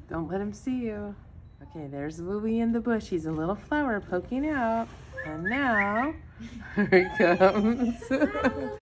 Don't let him see you. Okay, there's Louie in the bush. He's a little flower poking out. And now, here he comes.